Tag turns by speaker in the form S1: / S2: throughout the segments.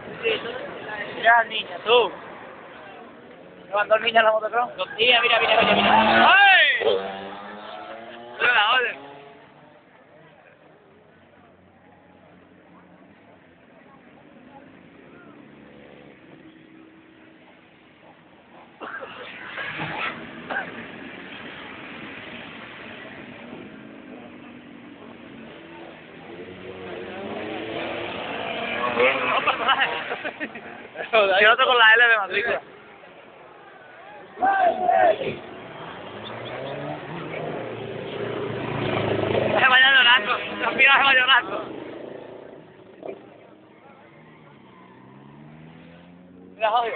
S1: Mira, niña, tú. ¿Llevan dos niñas en la motocross?
S2: Dos días, mira, mira, mira, mira.
S1: ¡Ay! Mira la orden. No, personaje. Yo otro con la L de matrícula. Se vaya llorando, los pies se va llorando. Mira, jodido.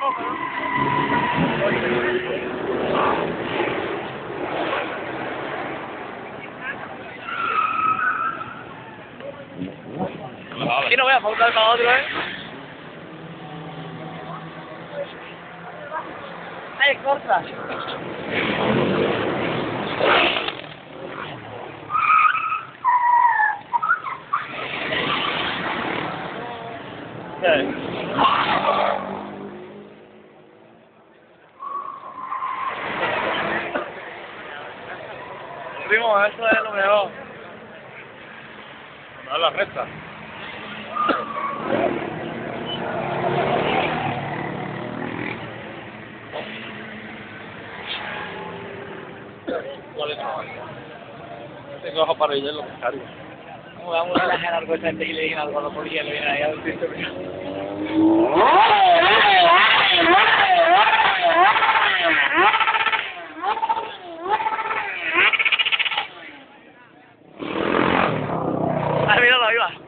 S1: Aquí no voy a faltar para otro, ¿eh? ¡Ay, corta! Primo, eso es lo mejor.
S3: No la recta. ¿Cuál es? Tengo ojo para ir en lo que cargo.
S1: Como vamos a dejar algo de gente y le digan algo a los policías, le vienen ahí a decir ¡ay, míralo, ahí va!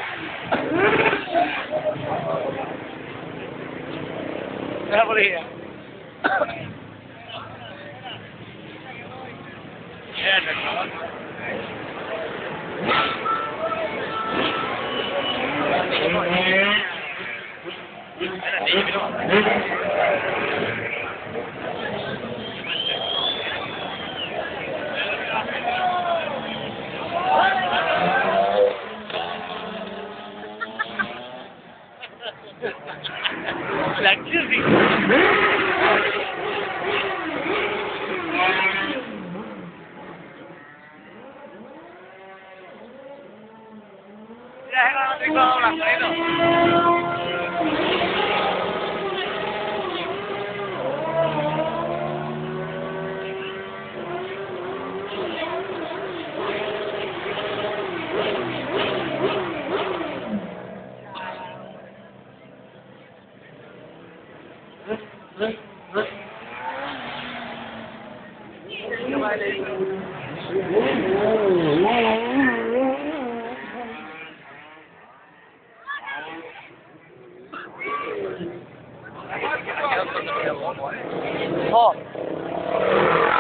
S1: Es la policía. La crisis. Ya es la matrícula blanca, Oh.